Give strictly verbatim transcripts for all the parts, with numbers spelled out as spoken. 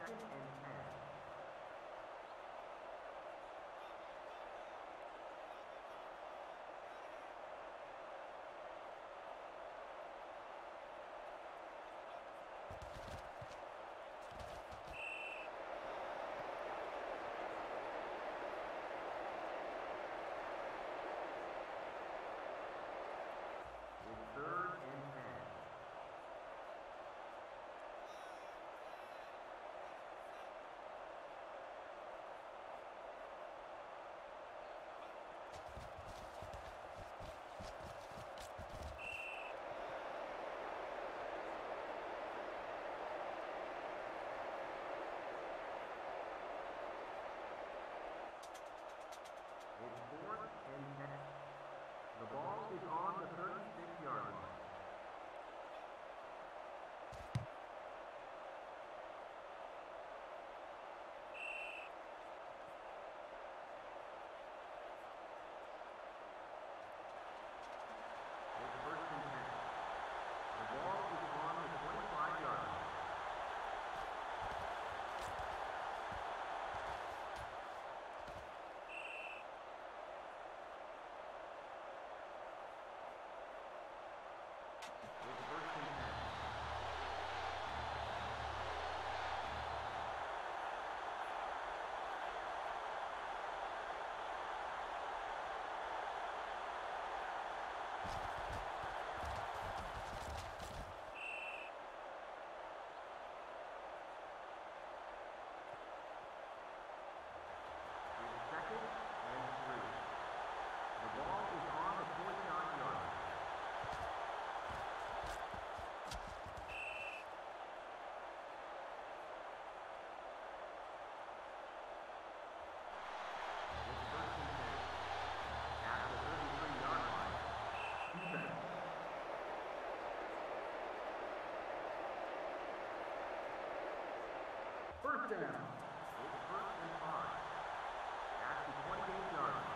second and ten. Third and ten. It's fourth and ten. The ball is on the thirty-six yard line. First down. It's first and five. At the twenty-eight yard line.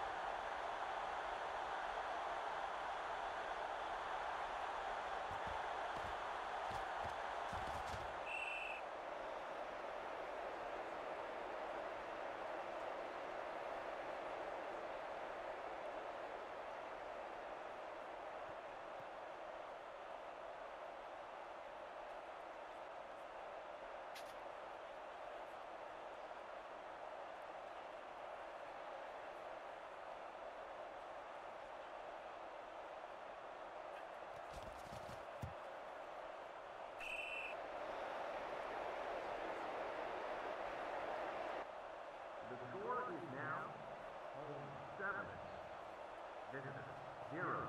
The score is now home seven, visitor zero.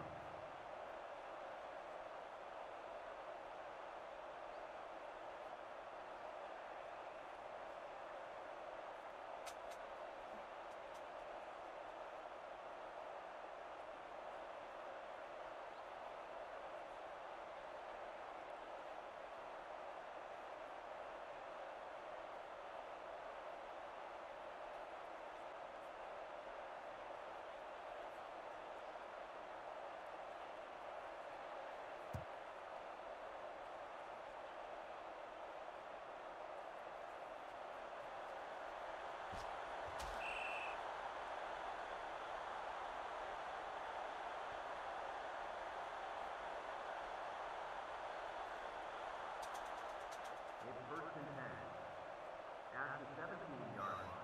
It's first and ten. At the seventeen yard line.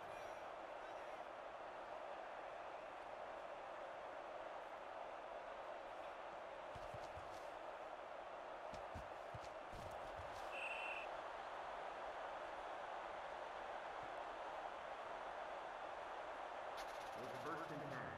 It's first and ten.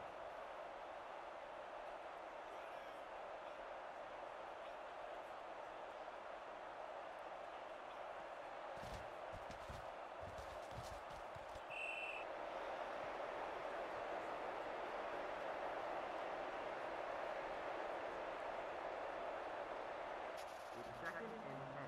It's second and ten.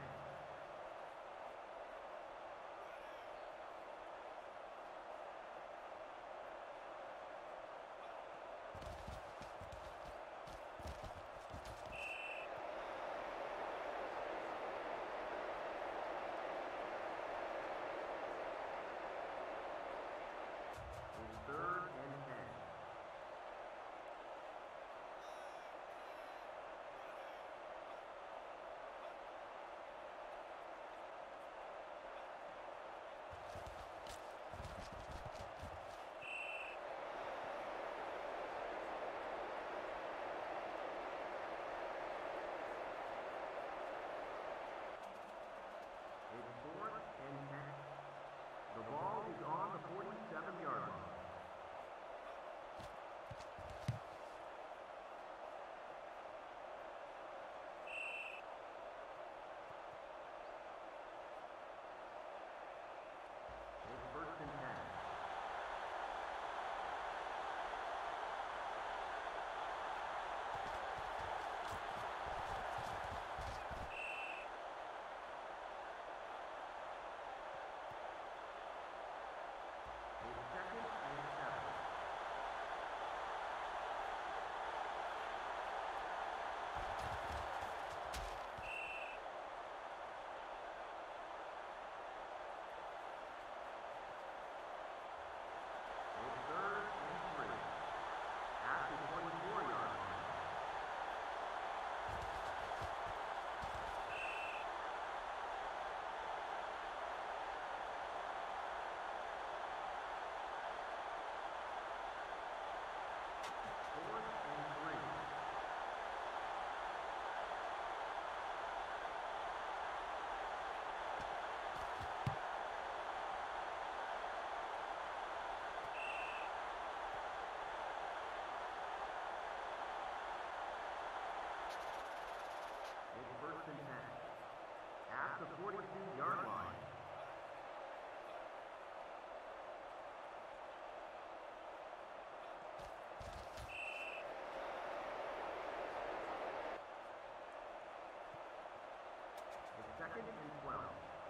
second and twelve.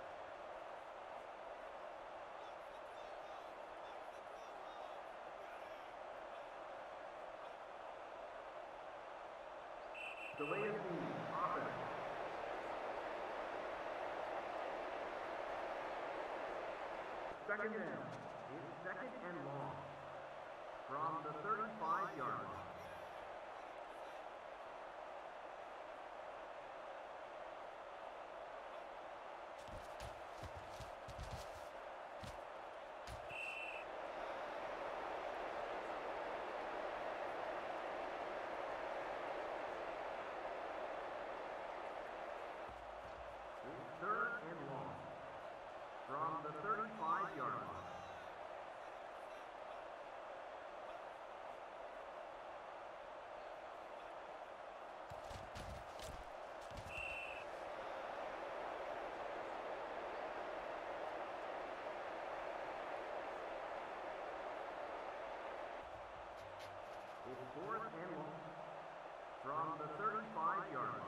Delay of game, offense. Second down. It's second and long. From the thirty-five yard line. It's third and long. From the thirty-five yard line. It's fourth and long. From the thirty-five yard line.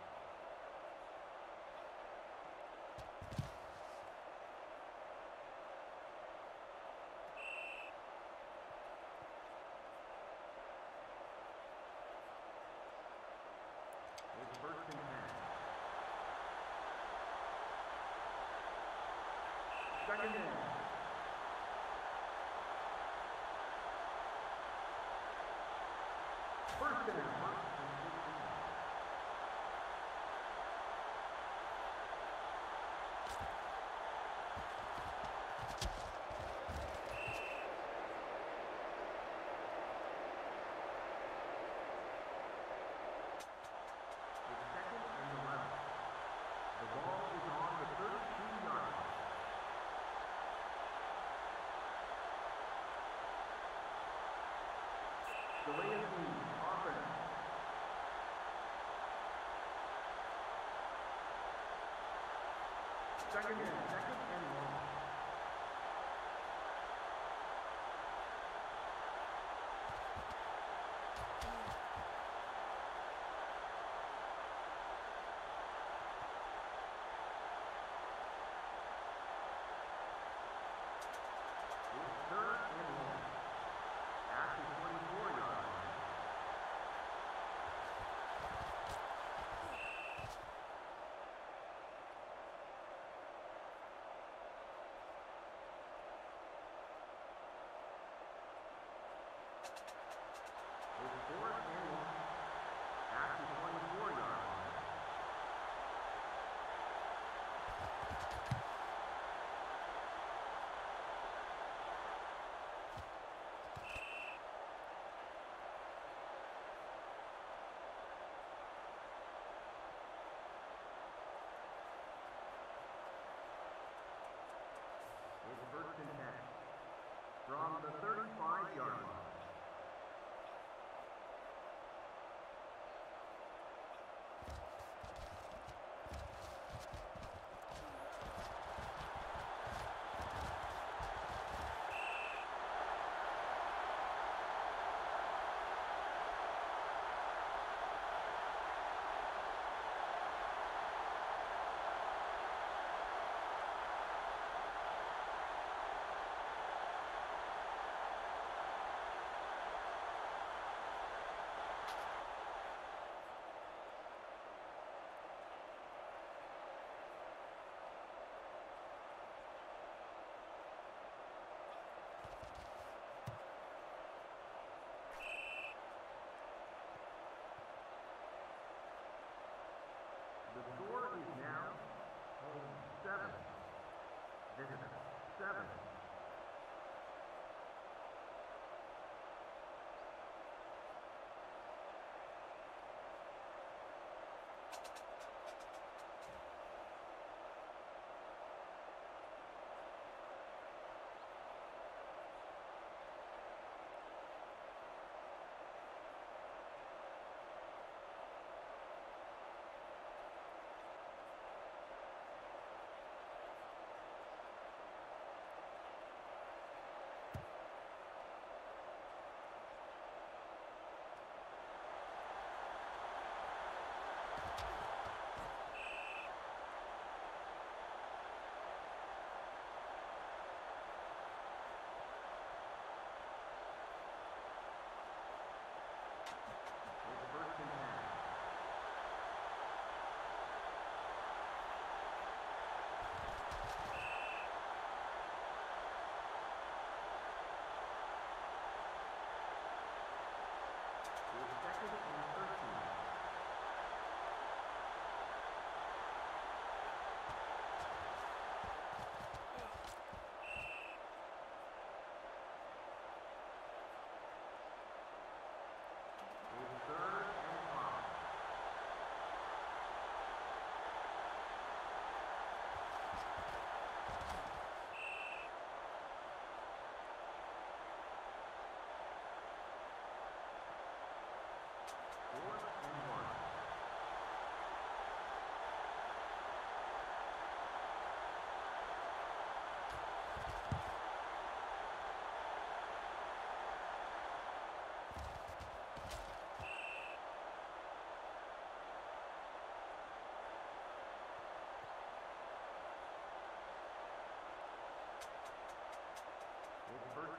It's first and ten. Second down. First down. First and fifteen. It's second and eleven. The ball is on the thirty-two yard line. Delay of game, offense. Second and second and long. It's third and long. At the twenty-four yard line. It's fourth and long. At the twenty-four yard line. It's first and ten. From the thirty-five yard line.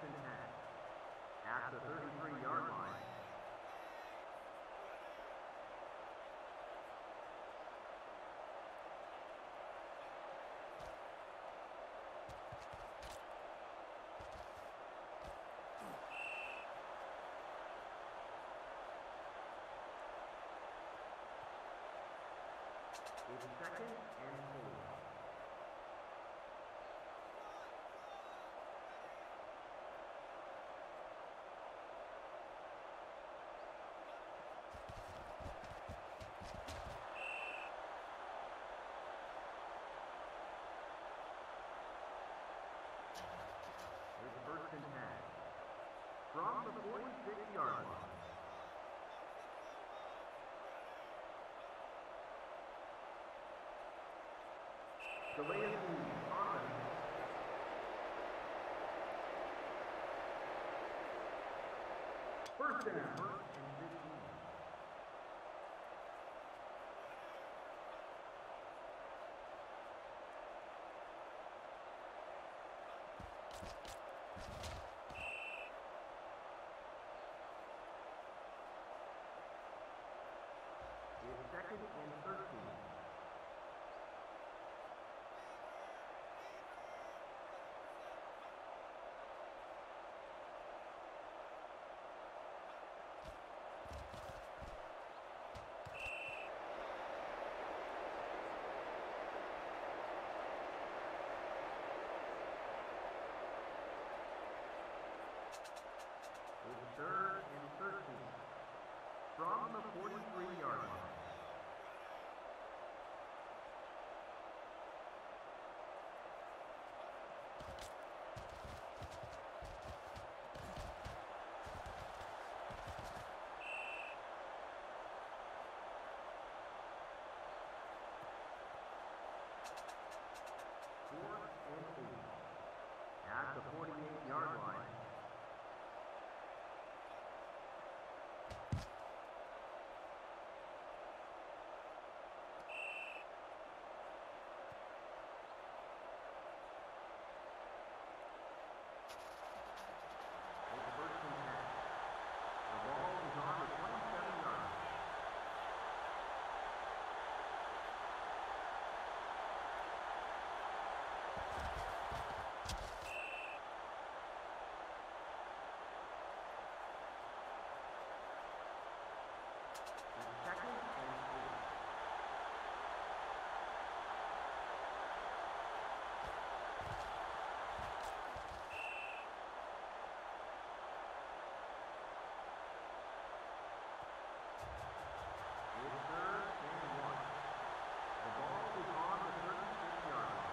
and ten. At the thirty-three-yard line. It's second and four. It's first and ten. From the forty-six-yard line. Delay of game, offense. First down. First and fifteen. It's second and thirteen. It's third and thirteen. From the forty-three-yard line. Fourth and eight. At the forty-eight-yard line. It's first and ten. The ball is on the twenty-seven-yard line. It's second and eight. It's third and one. The ball is on the thirty-six-yard line.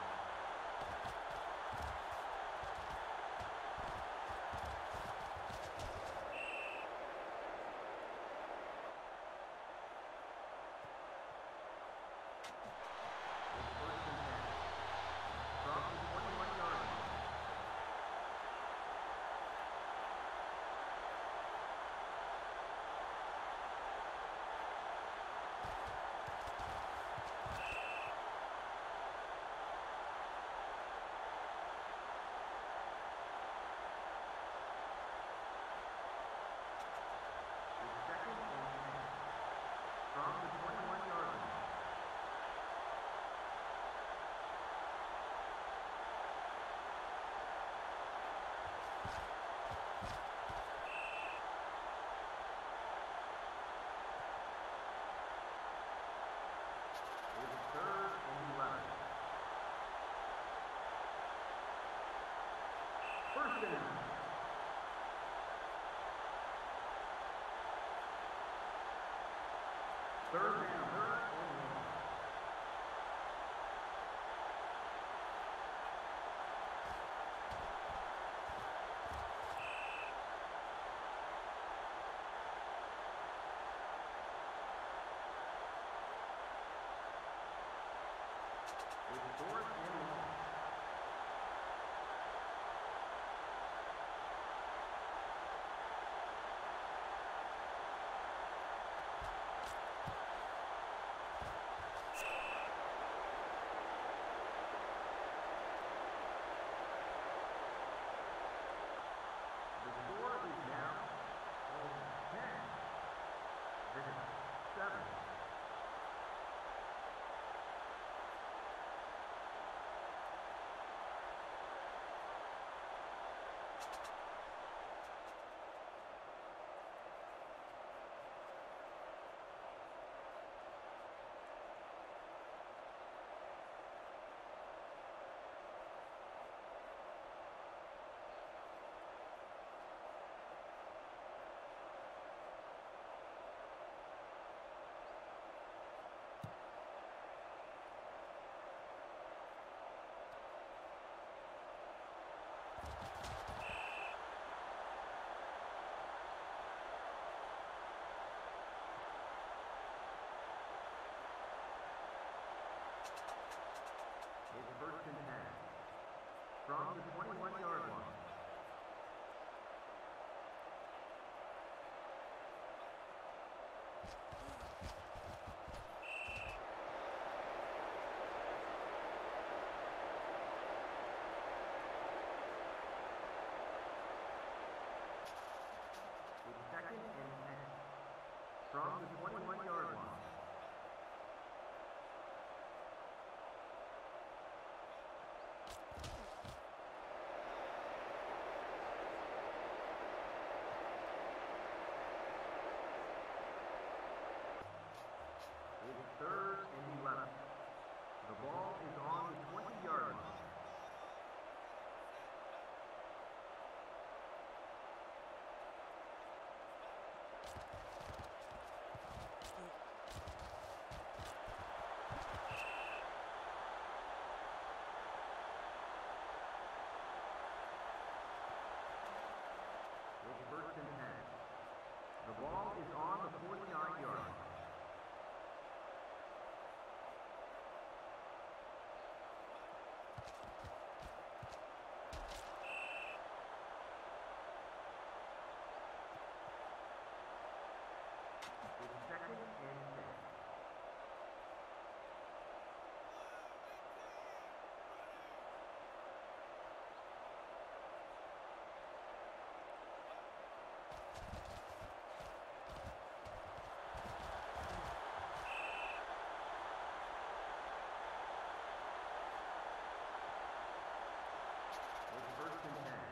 It's first and ten. From the twenty-one-yard line. It's second and ten. From the twenty-one-yard line. It's third and eleven. First down. Third down, third and one. It's fourth and long. from the twenty-one yard line. It's second and ten from the twenty-one yard line. It's third and eleven. The ball is on the twenty yard line. It's first and ten. The ball is on the forty-nine yard line. It's second and six. It's first and ten.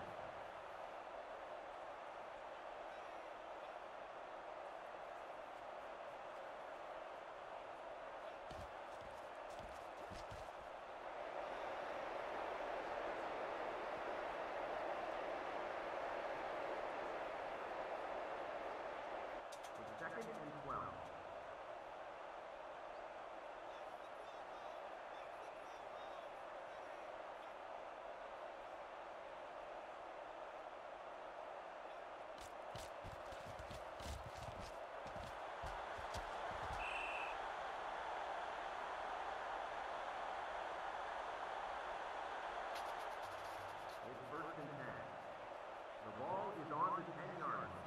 It's second and twelve. It's first and ten. The ball is on the ten yard line.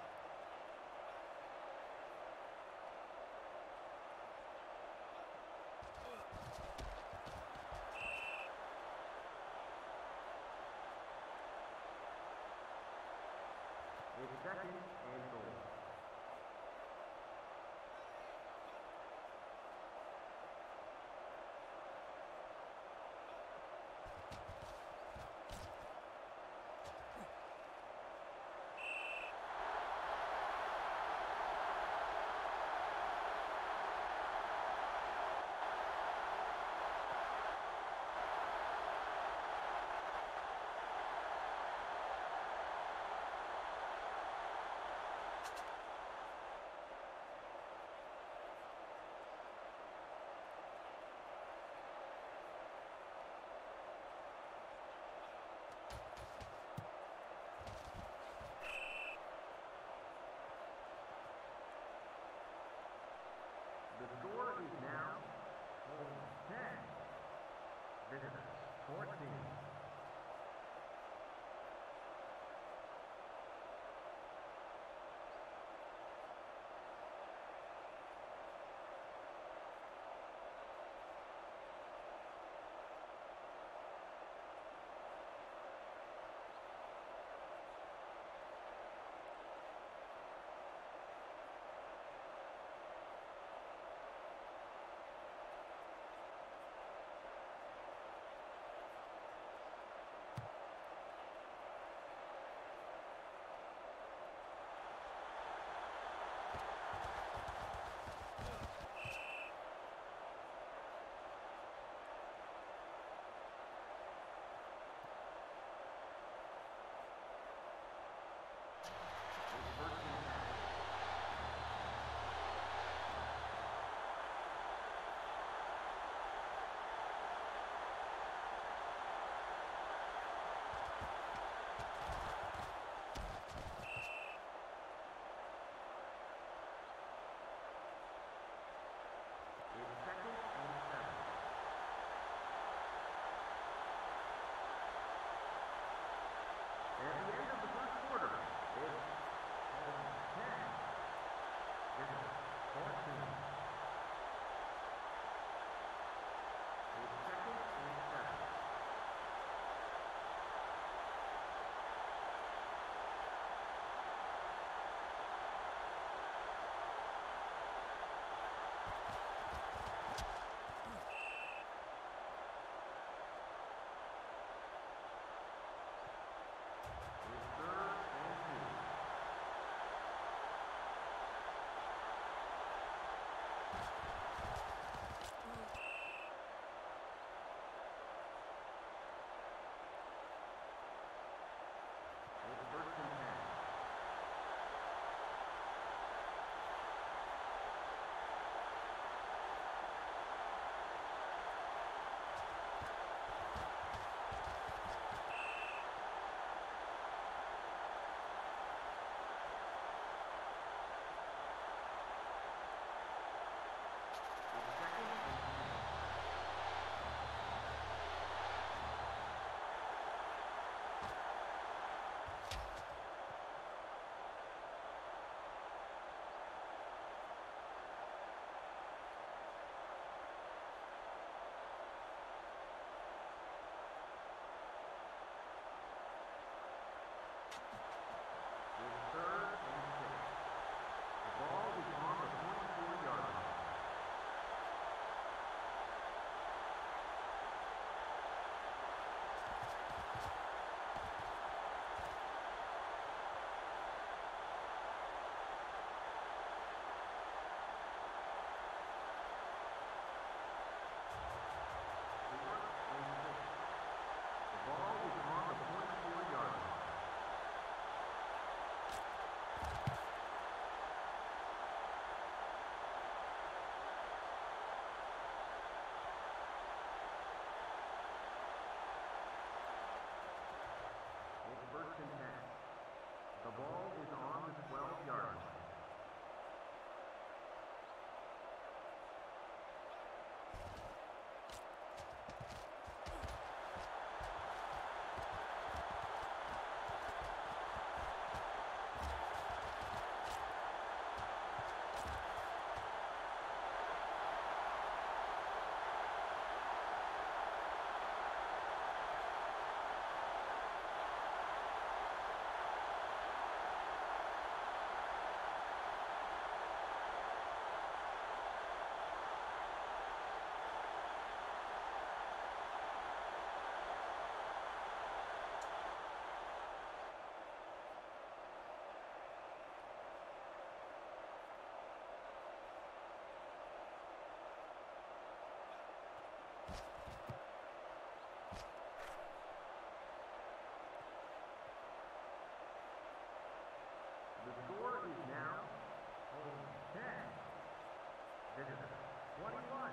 It's second and goal. Visitor, twenty-one.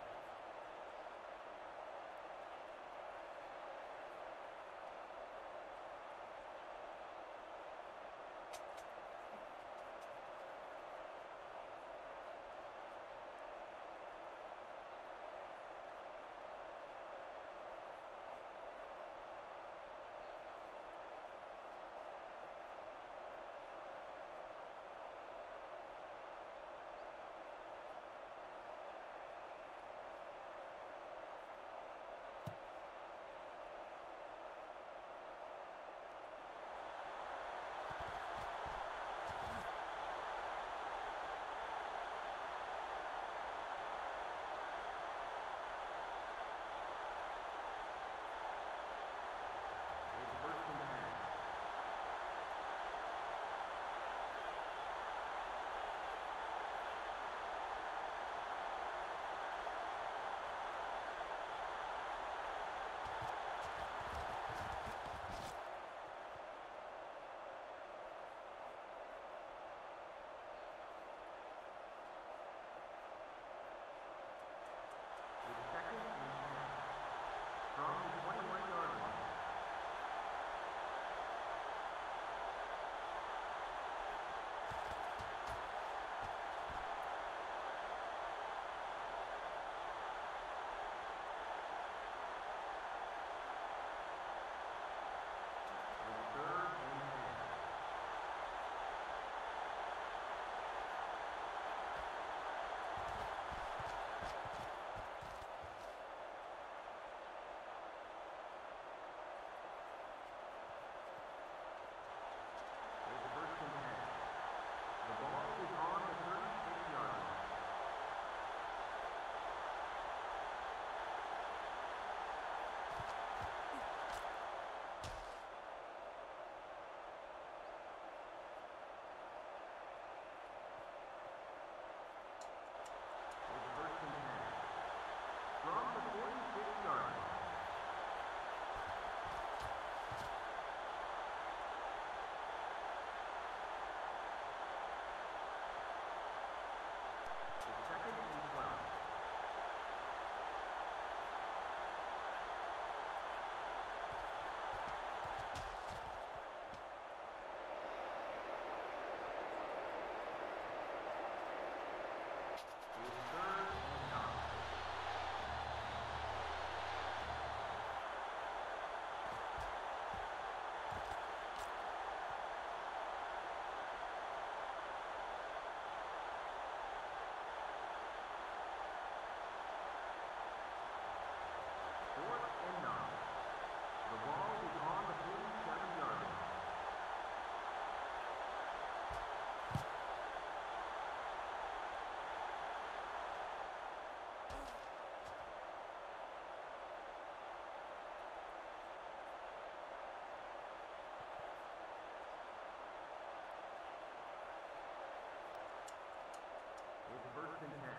First and ten.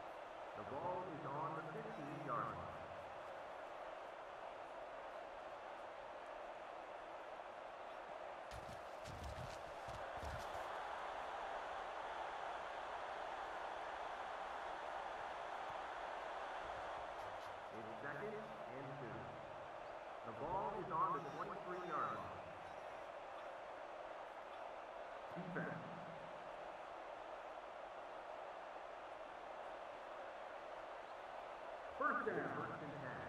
The ball is on the fifteen-yard line. It's second and two. The ball is on the twenty-three-yard line. Defense. First down. First and ten.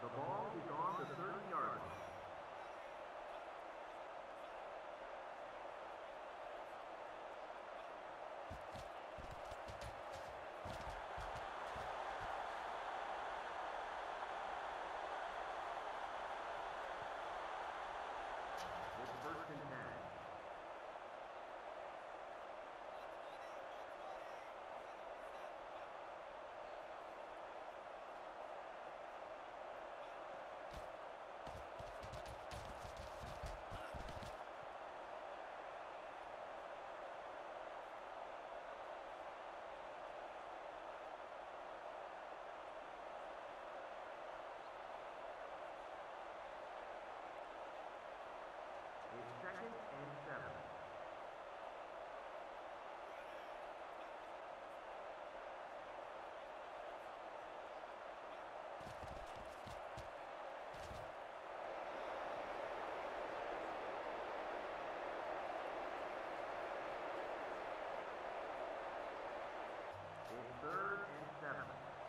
The ball is on the thirty-yard line. It's first and ten. It's second and seven. It's third and seven.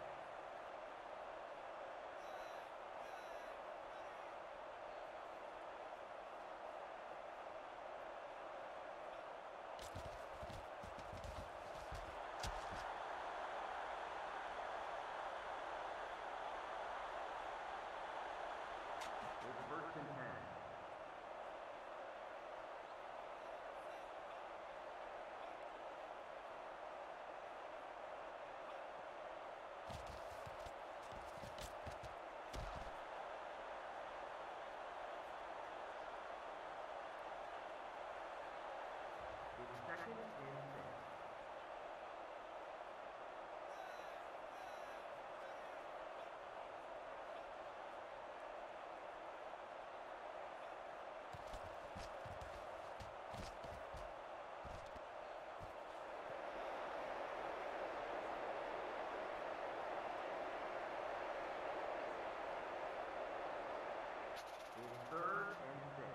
It's first and ten. It's second and six. It's third and six.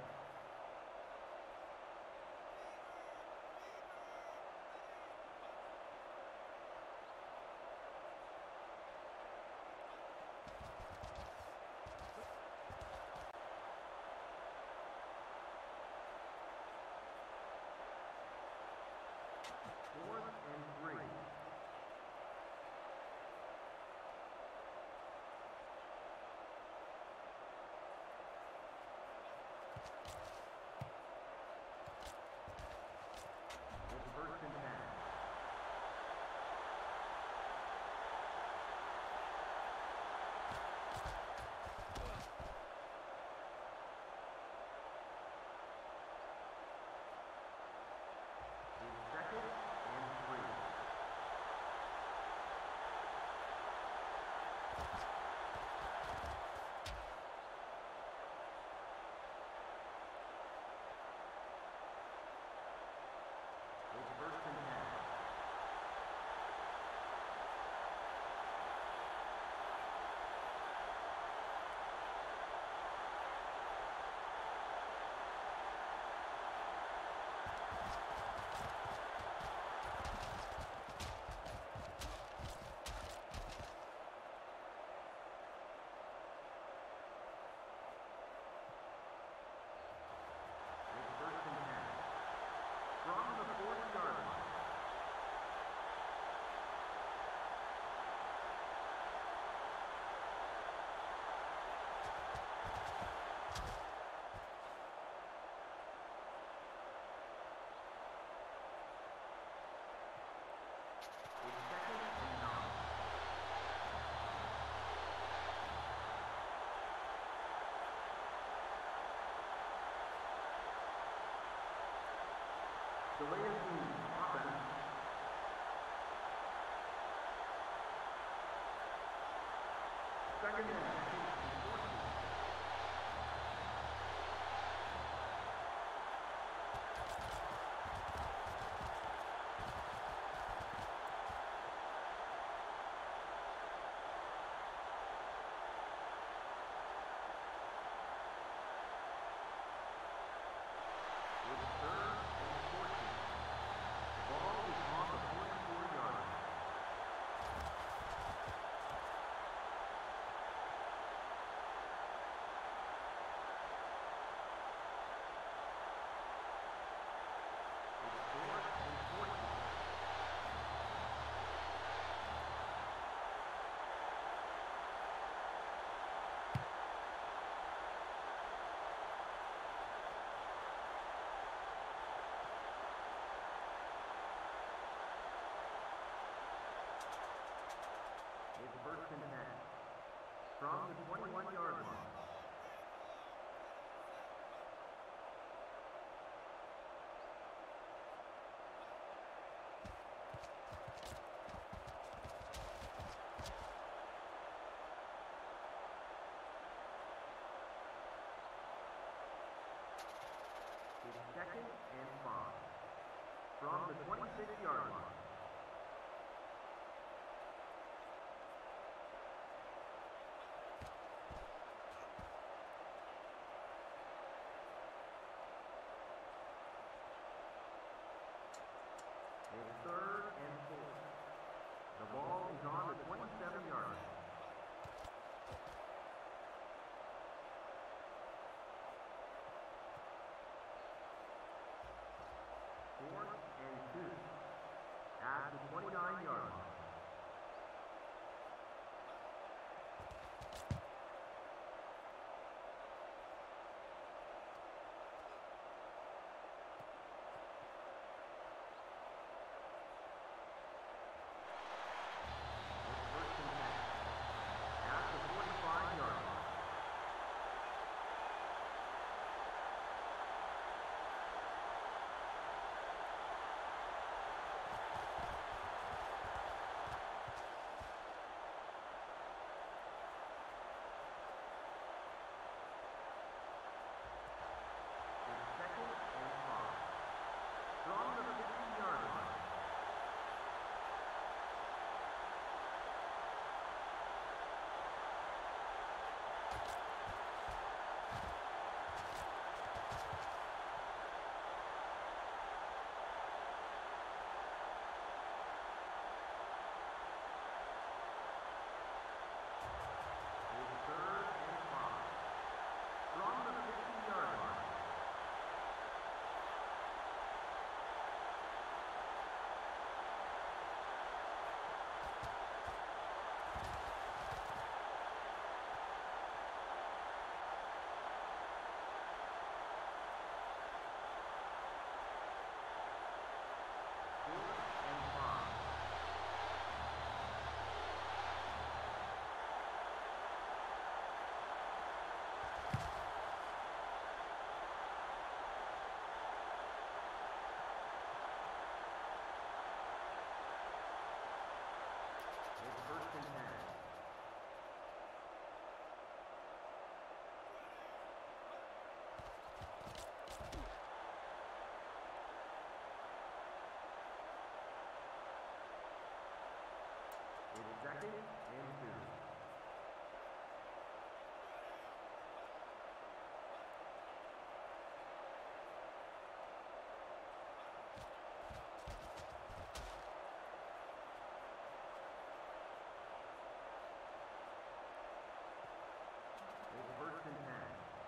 Fourth and three. It's first and ten. It's second and three. It's first and ten. It's first and ten. From the forty-yard line. It's second and nine. Delay of game, offense. Second and fourteen. It's third and fourteen. Ball is on the forty-four-yard line. from the twenty-one-yard line. It's second and five from the twenty-six-yard line. It's third and four. The ball is on the twenty-seven-yard line. Fourth and two at the twenty-nine-yard line. Second and two. It's first and ten.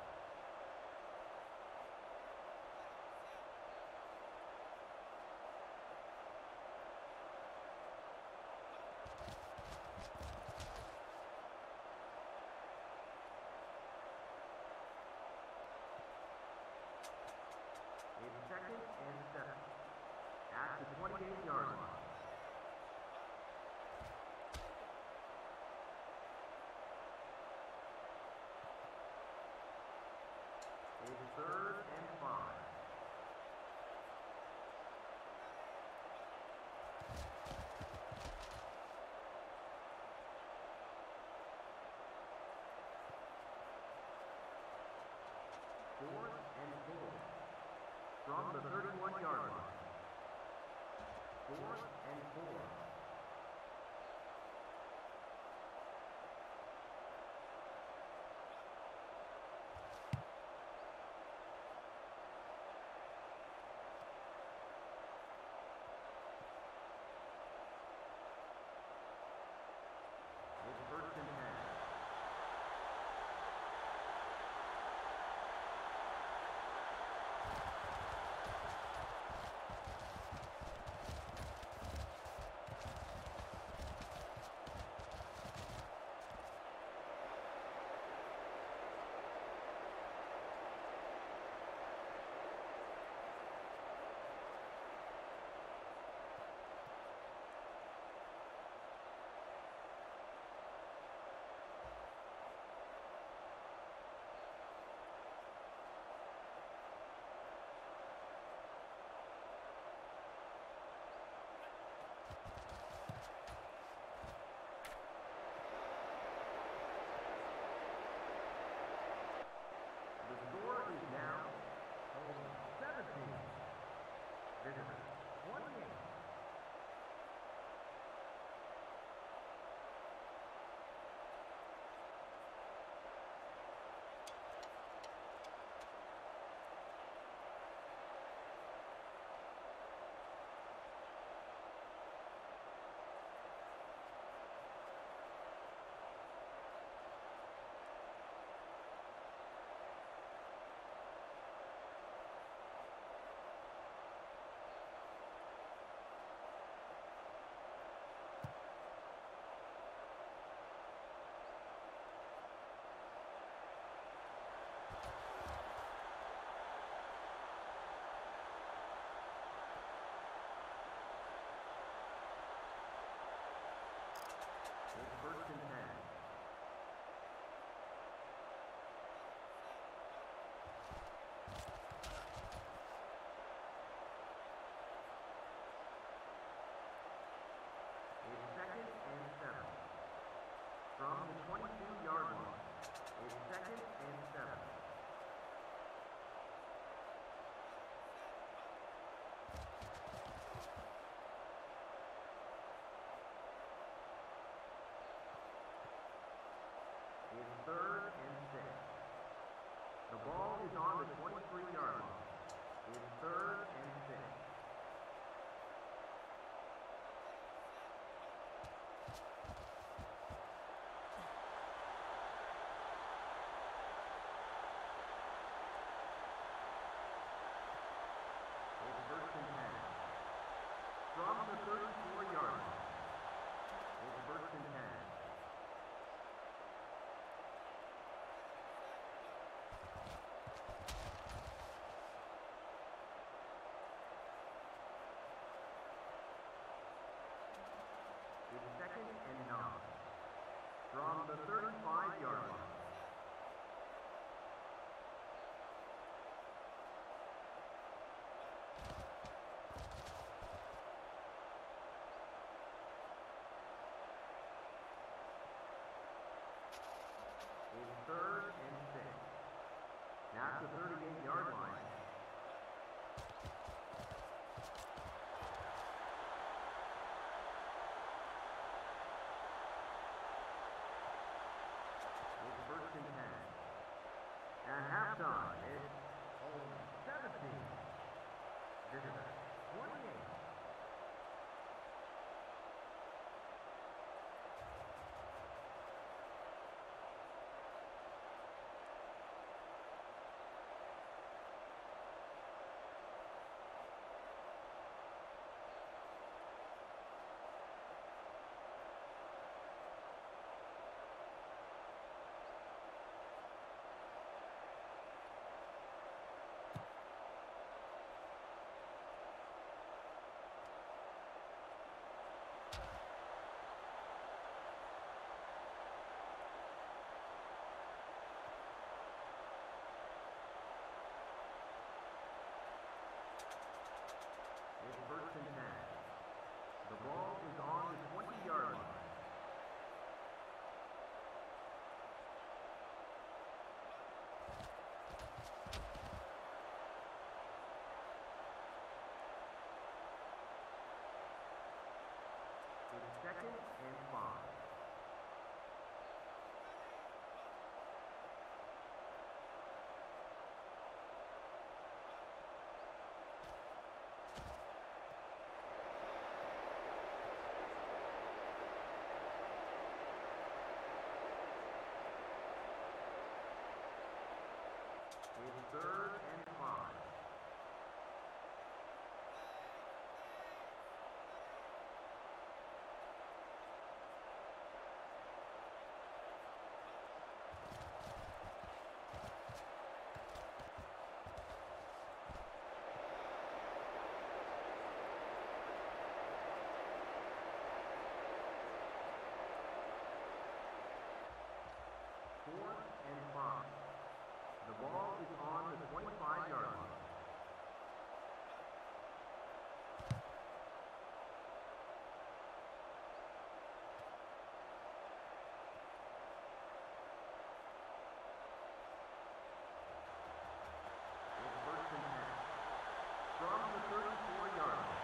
It's second and seven at the twenty-eight-yard line. It's third and five. Fourth and four. From the thirty-one-yard line. Fourth and four. It's first and ten. from the twenty-two-yard line. It's second and seven. It's third and six. The ball is on the twenty-three-yard line. It's third and six. It's first and ten. From the thirty-four-yard line. It's first and ten. It's second and nine. From the thirty-five-yard line. It's third and six. That's the thirty-eight-yard line. It's first and ten. At halftime, it's home seventeen. Visitor twenty-eight. It's first and ten. The ball is on the twenty-yard line. It's second and five. It's third and five. Fourth and five. The ball is on the twenty-five-yard line. It's first and ten. From the thirty-four-yard line.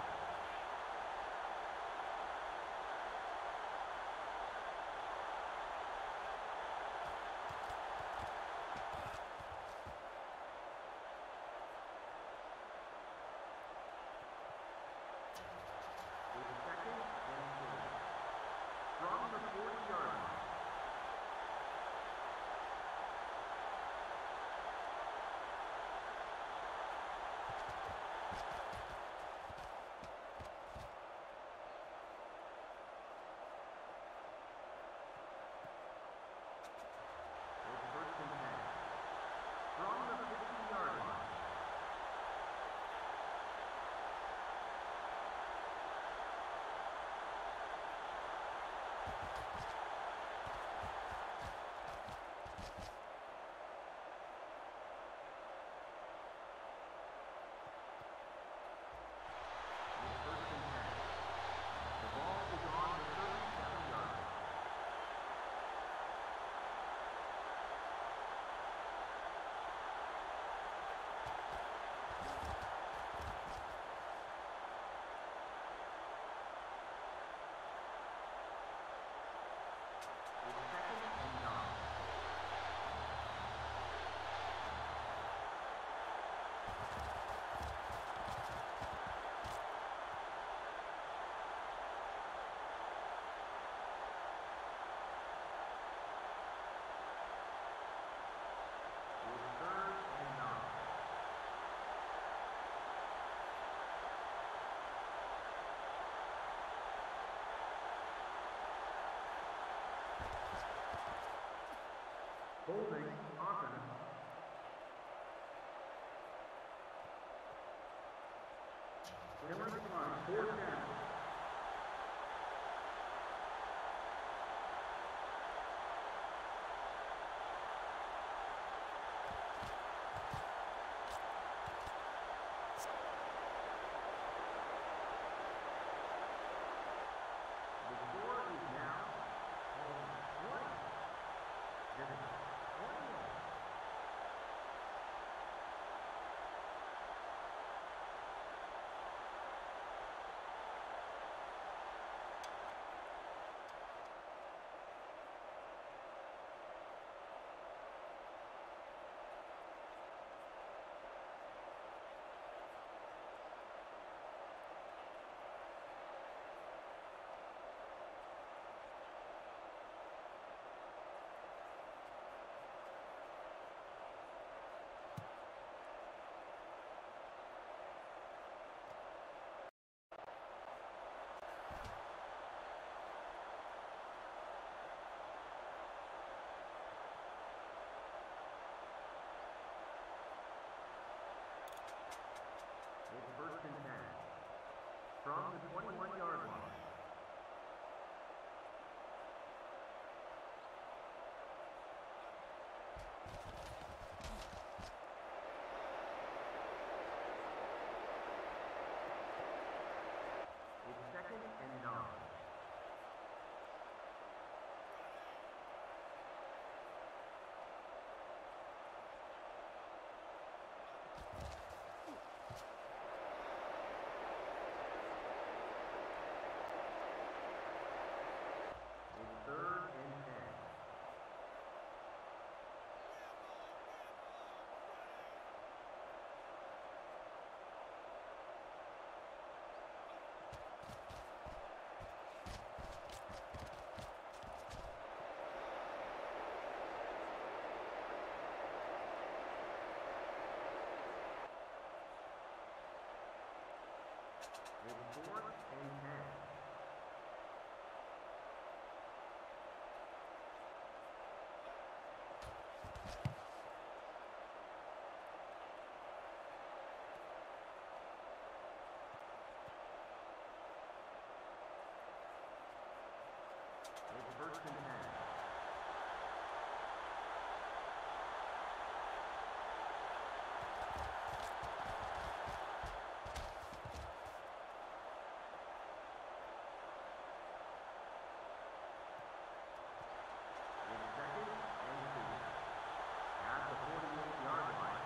Holding offense. Penalty flag, fourth down. It's first and ten. From the twenty-one yard line. It's second and nine. Third and ten. It's fourth and ten. It's first and ten. It's second and two. At the forty-eight yard line.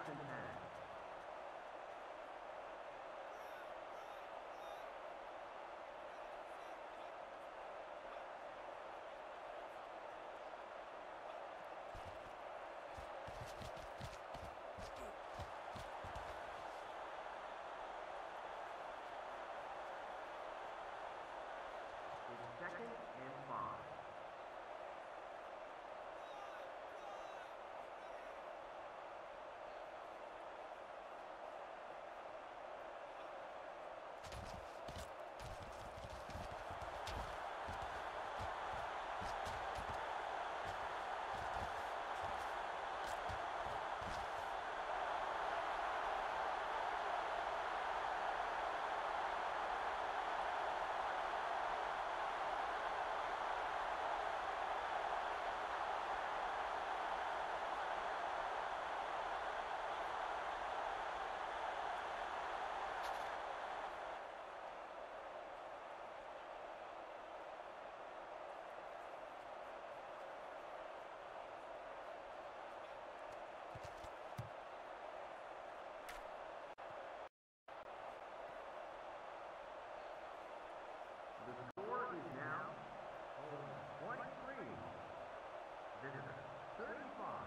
first and ten. It's second and five. The score is now home twenty-three, visitor thirty-five.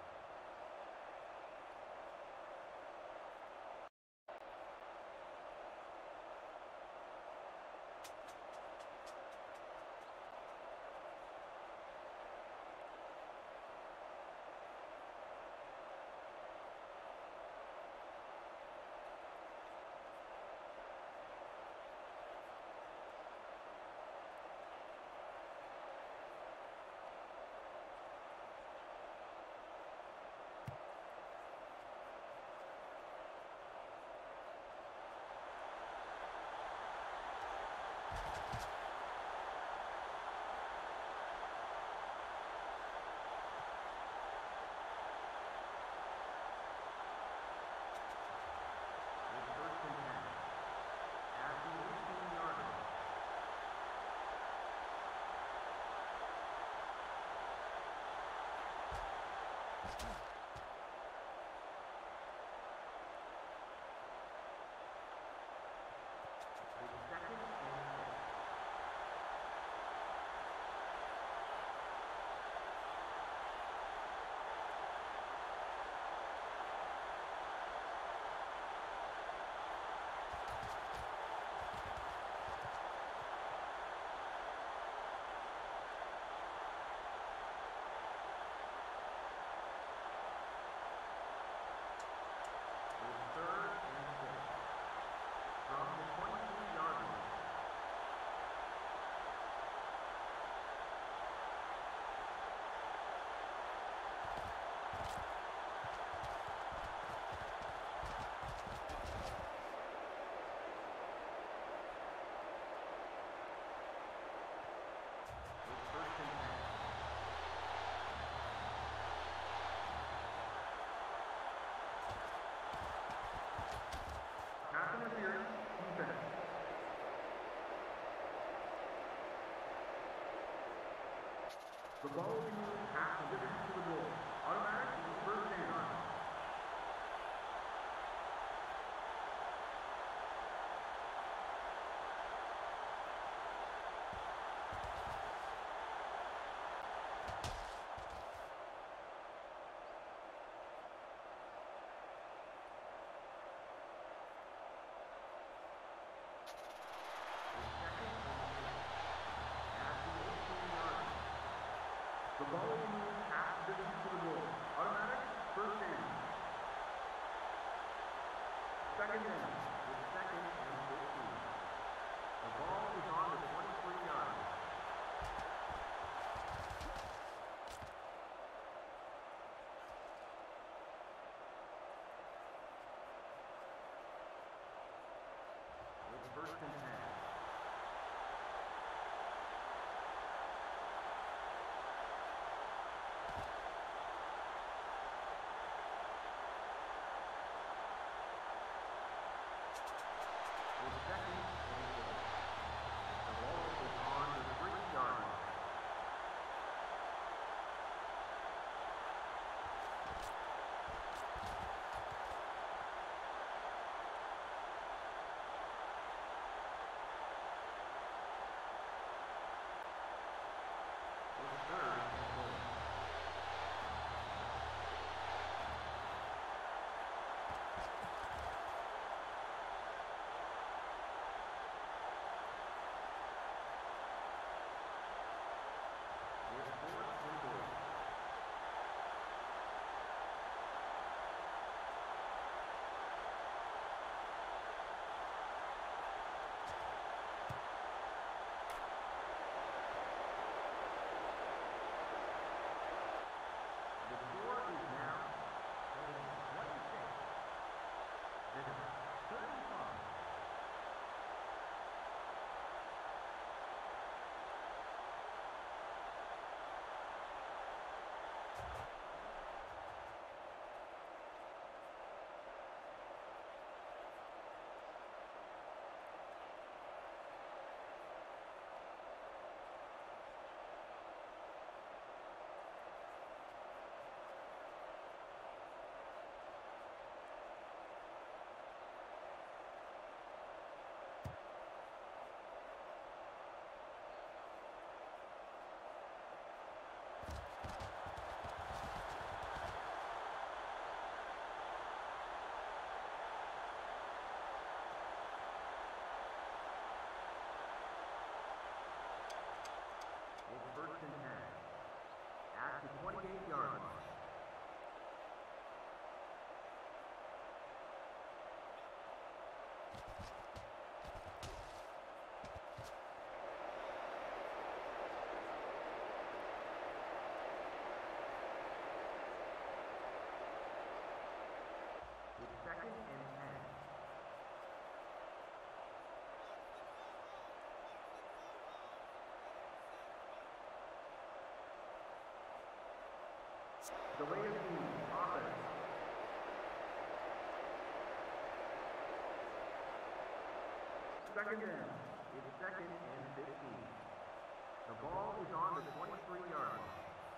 The ball will be moved half the distance to the goal. Automatic first down. The ball will be moved half the distance to the goal. Automatic Delay of game, offense. Second down. It's second and fifteen. The ball is on the twenty-three yard line.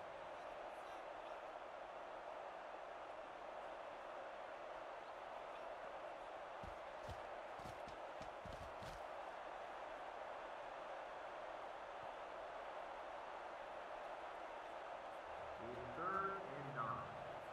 It's third and nine.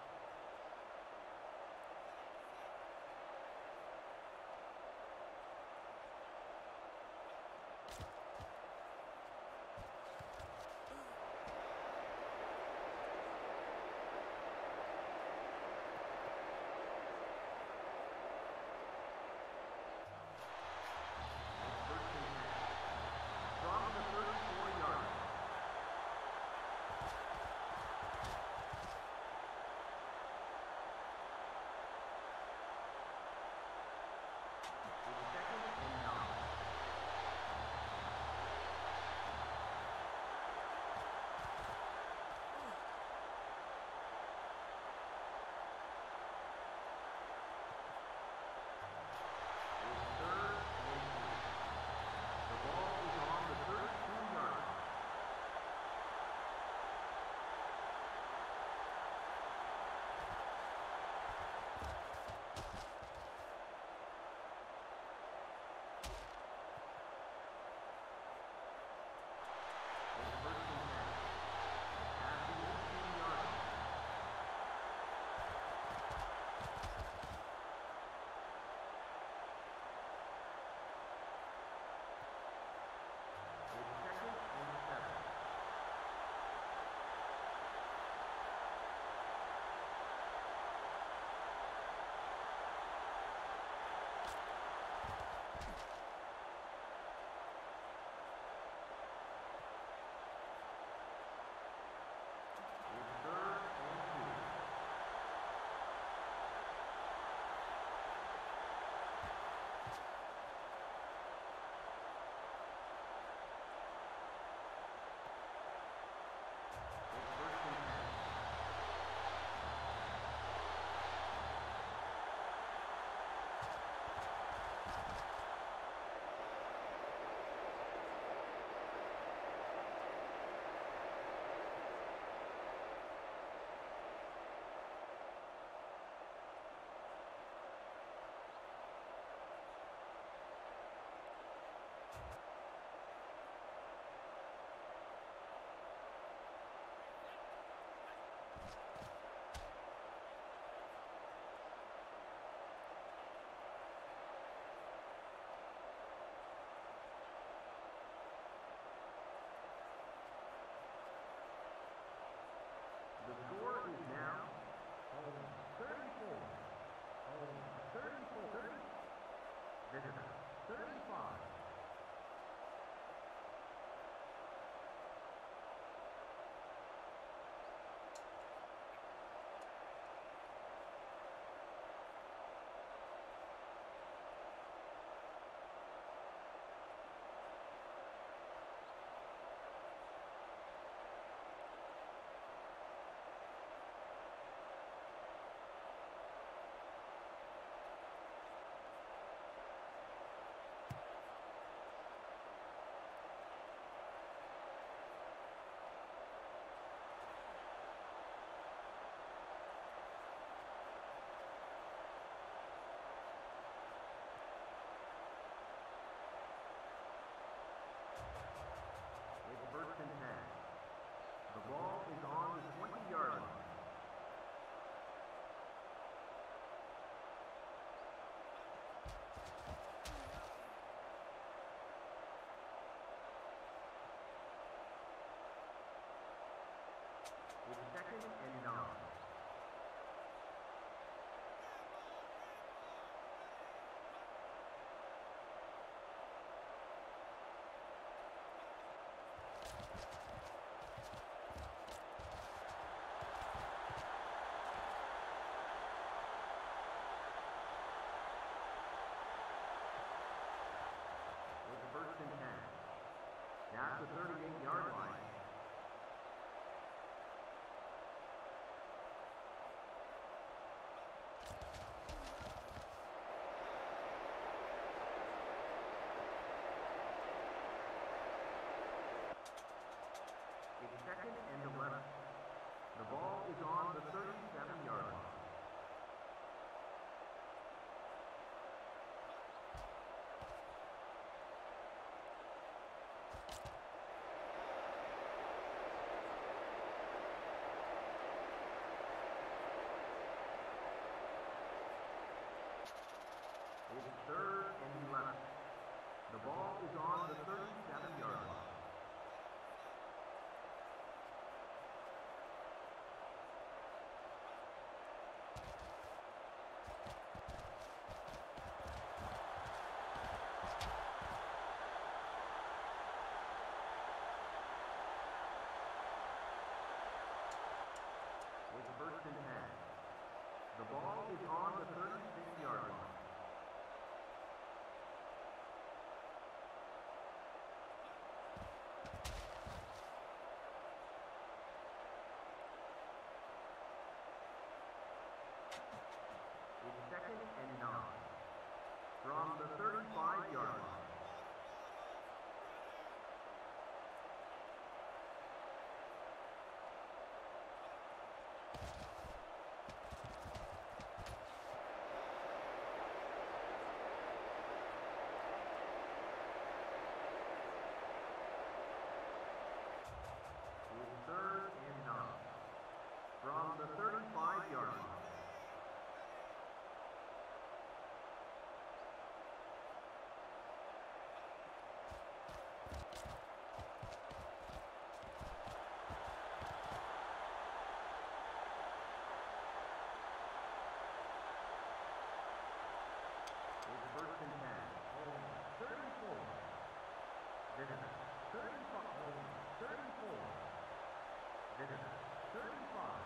From the thirty-four yard line. It's second and nine. It's third and three. The ball is on the thirty-two yard line. It's first and ten. At the eighteen yard line. It's second and seven. It's third and two. It's first and ten. The score is now home thirty-four. Home thirty-four. Visitor thirty-five. It's first and ten. The ball is on the twenty yard line. It's second and nine. It's first and ten. At the thirty-eight yard line. third and eleven. The ball is on the thirty-seven yard line. It's first and ten. The ball is on the thirty-six yard line. It's second and nine. From the thirty-five yard line. It's third and nine. From the thirty-five yard line. It's first and ten. Home thirty-four. Visitor thirty-five. Home thirty-four. Visitor thirty-five.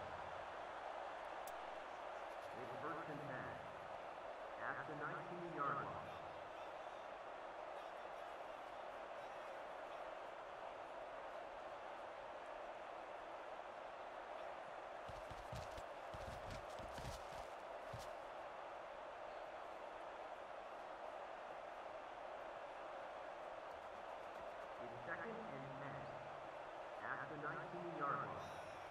It's first and ten. At the nineteen yard line. It's second and ten. At the nineteen yard line.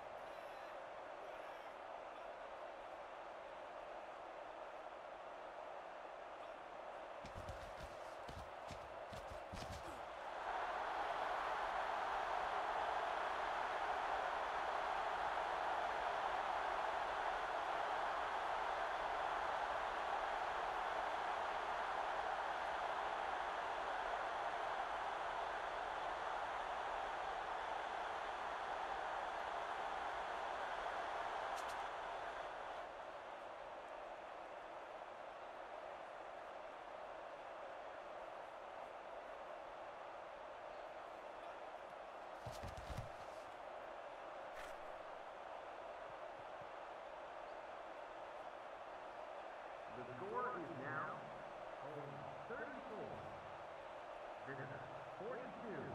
The score is now home thirty-four. Visitor forty-two.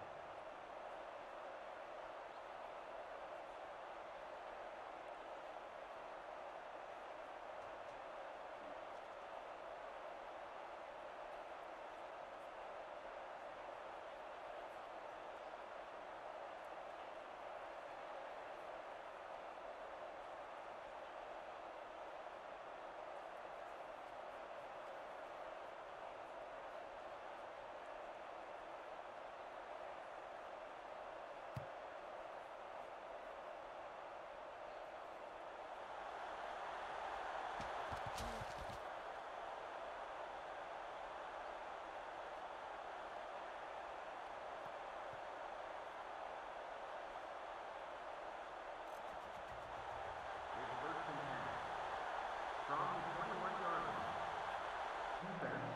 From the twenty-one yard line. Defense.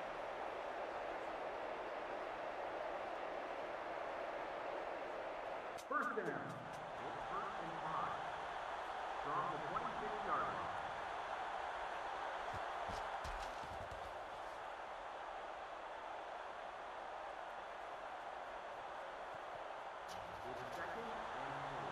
First down. It's first and five. From the twenty-six yard line. It's second and four.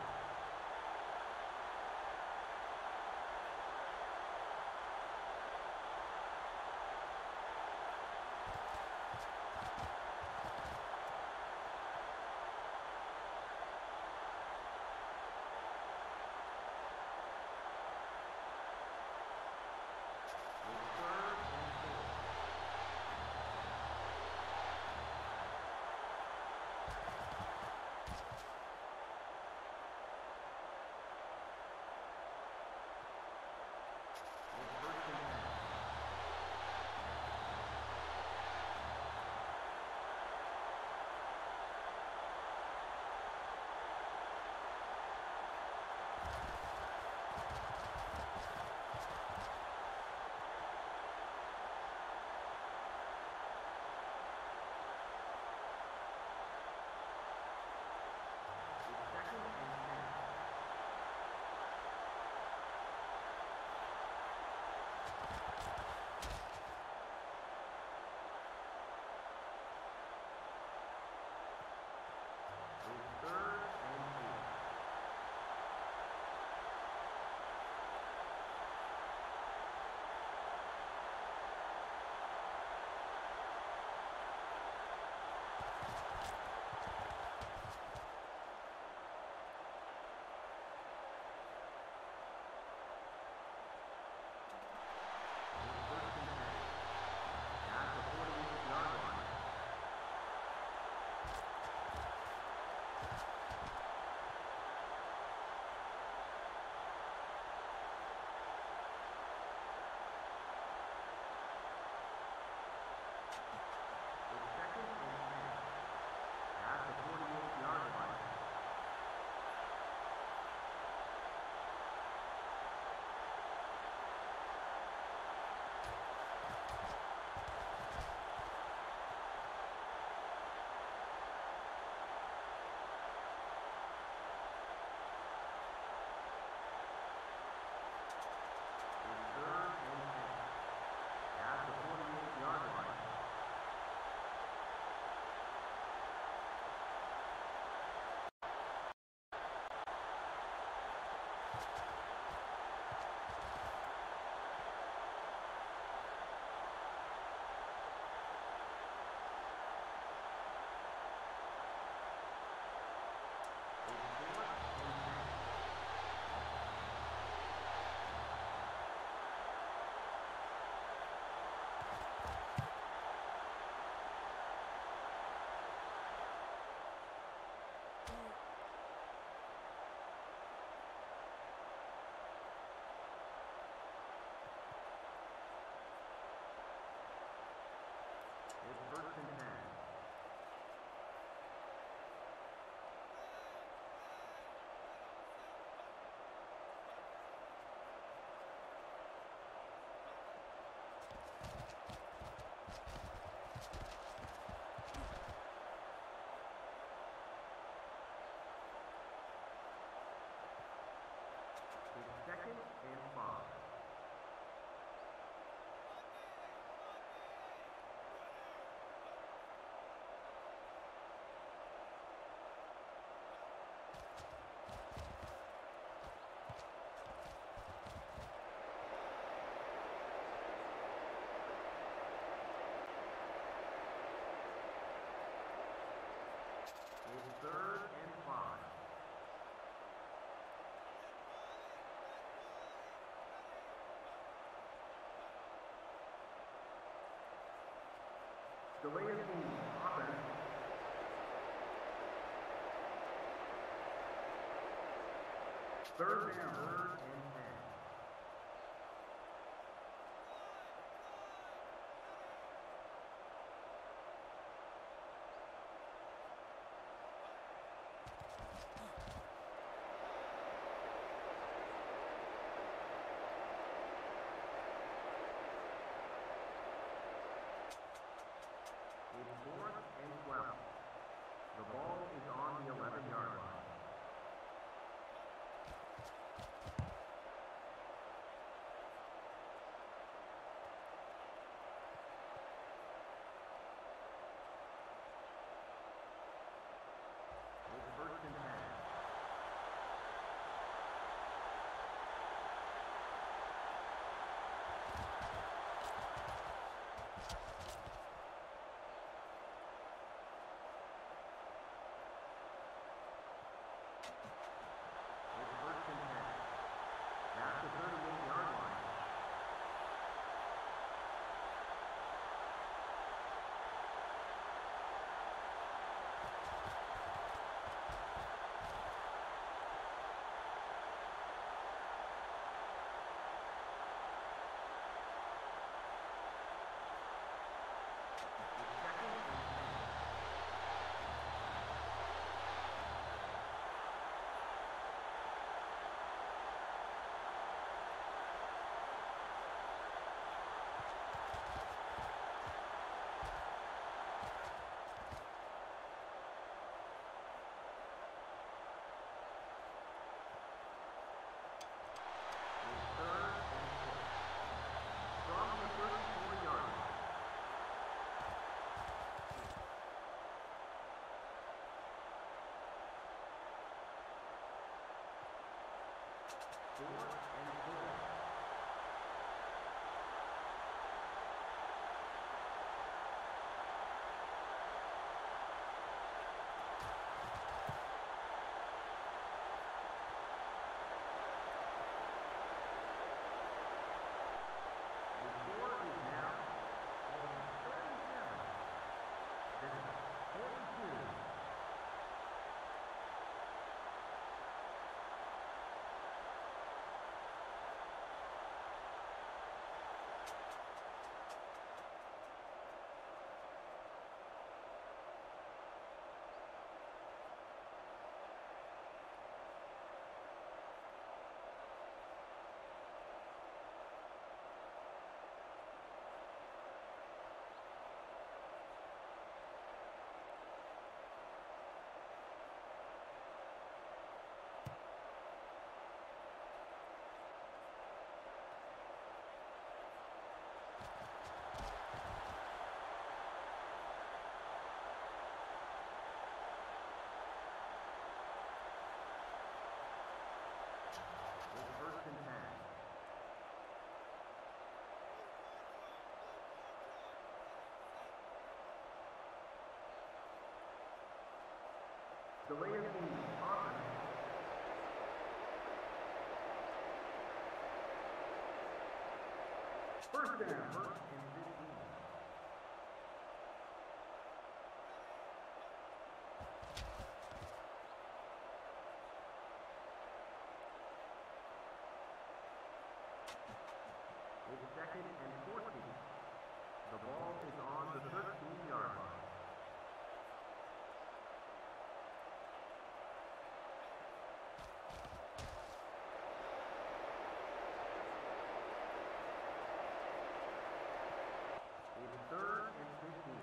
third and five. Delay of game, offense. Third down, third and ten. It's fourth and twelve. The ball is on the eleven-yard line. It's first and ten. That's the thirty-eight-yard line. Fourth and four. The score is now thirty-seven. This is forty-two. It's first and ten. Delay of game, offense. First down, first and fifteen. It's second and fourteen. The ball is on the thirteen-yard line. It's third and fifteen.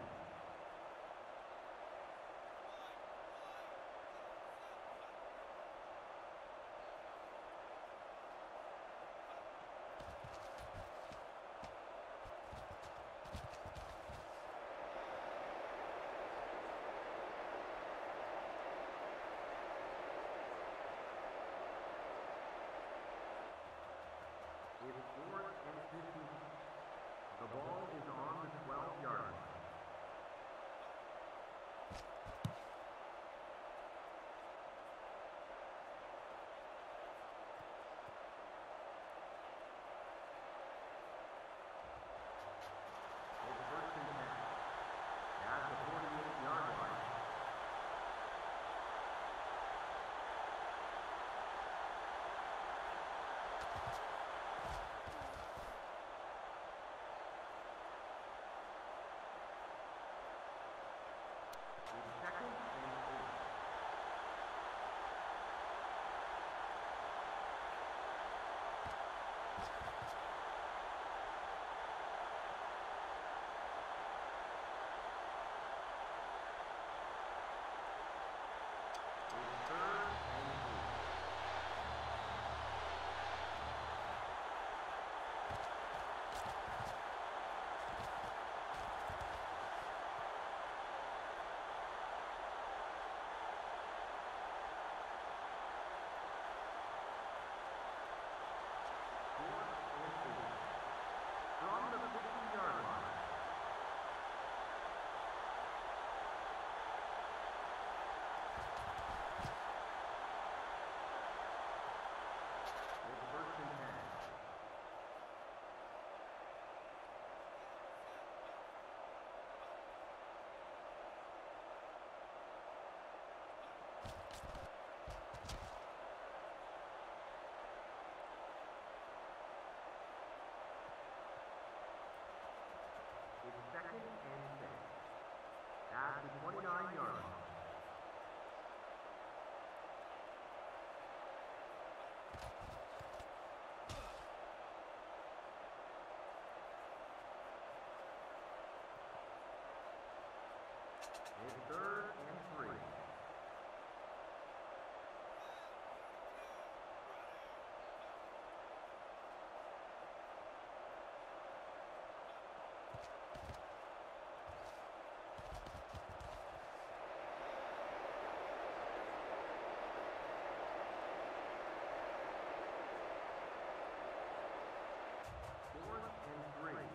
It's fourth and fifteen. The ball is on the twelve-yard line. second and six. At the twenty-nine yard line. It's third and three. Fourth and three.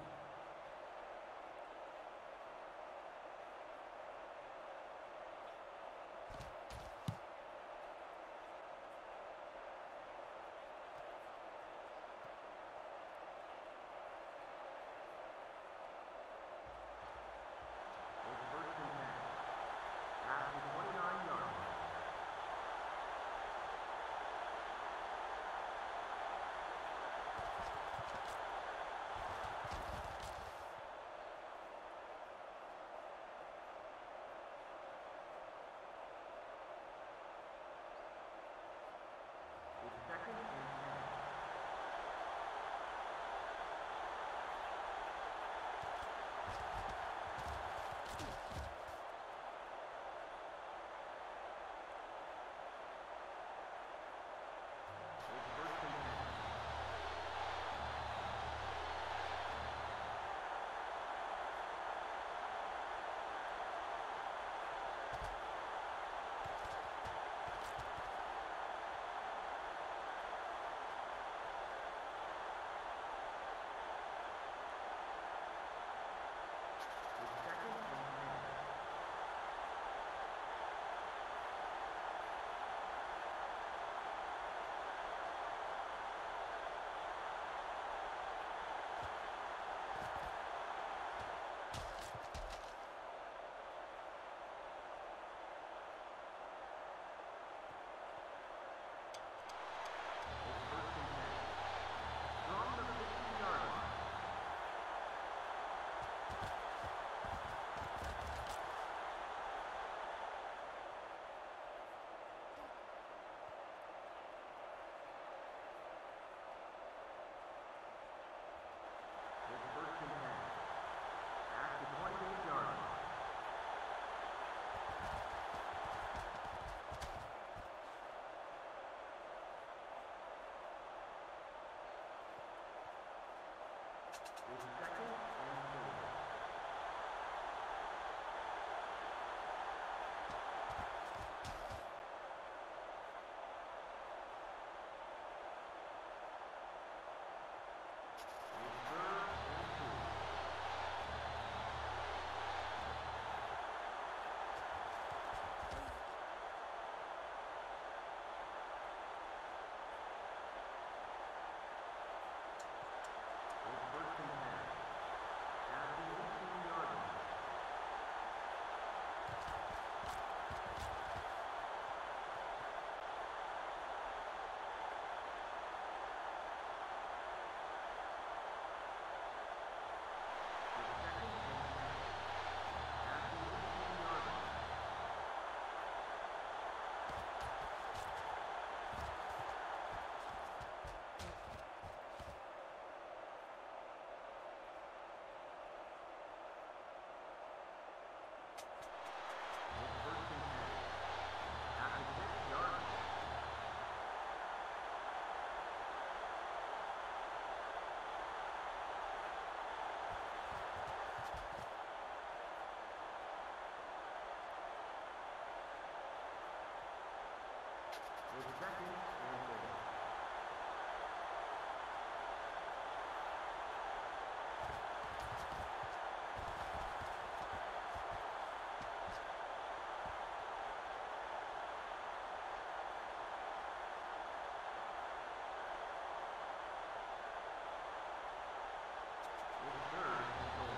It's first and ten. At the twenty-nine yard line. It's second and ten. It's first and ten. It's second and ten. It's first and ten. From the fifteen yard line. It's first and ten. At the twenty-eight yard line. It's second and four. It's third and two. It's first and ten. At the eighteen yard line. It's second and ten. At the eighteen yard line. It's first and ten. At the six yard line. It's second and four. It's third and goal.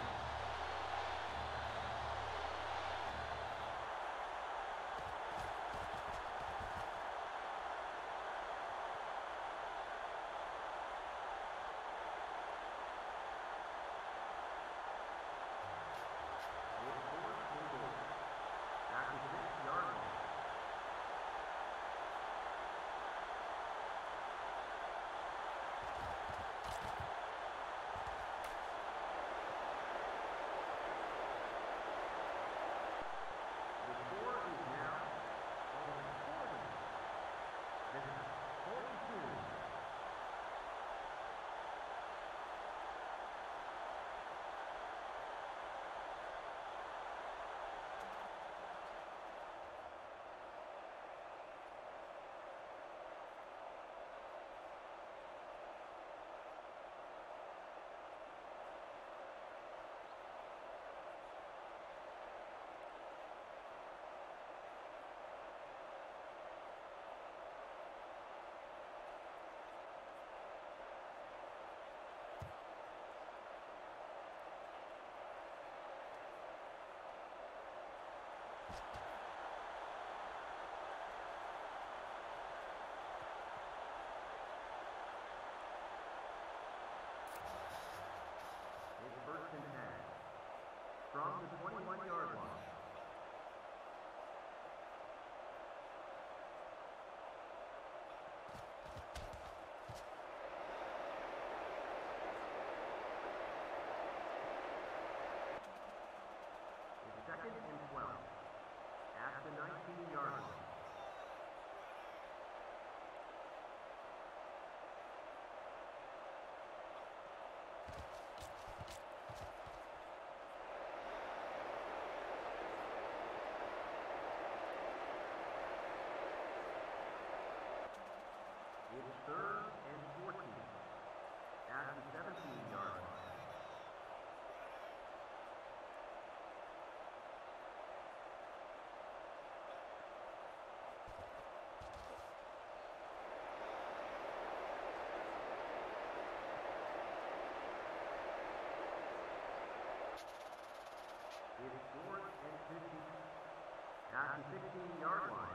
It's fourth and fifty at the sixteen-yard line.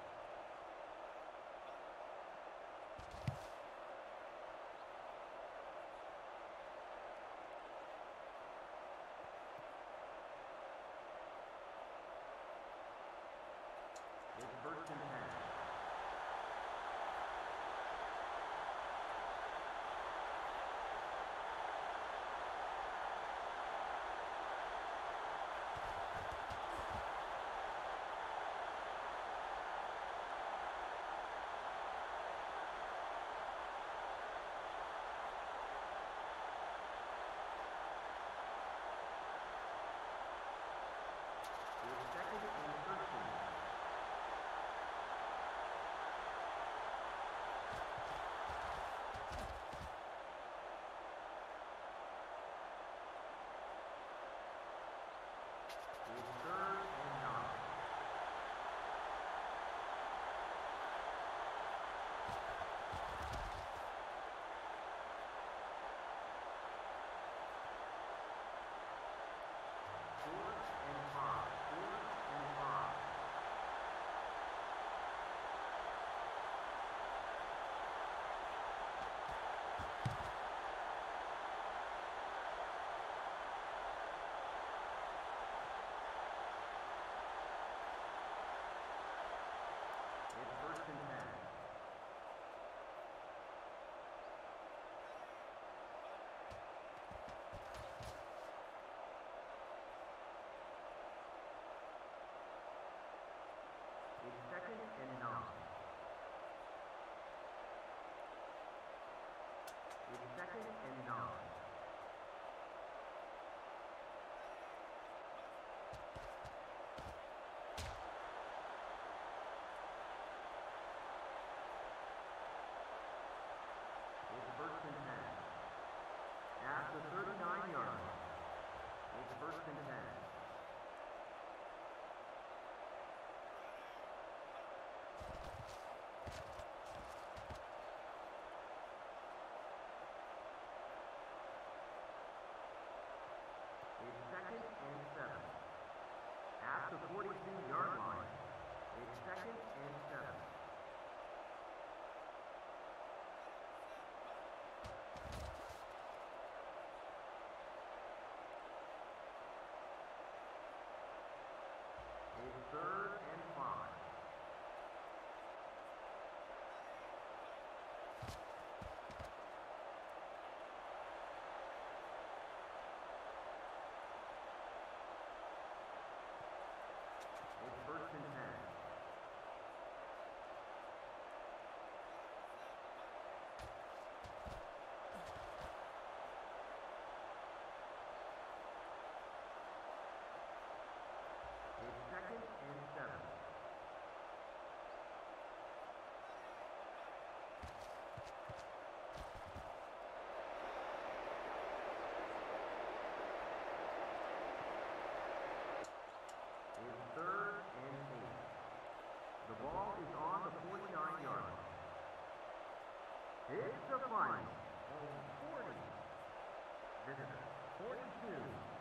It's first and ten. Second and nine. It's second and nine. It's first and ten. At the thirty-nine-yard line. It's first and ten. Second and seven. At the forty-two-yard line, it's second and seven. It's third and five. First and ten. It's second and seven. It's third and eight. The ball is on the forty-nine-yard line. It's the final. forty. Visitors, forty-two.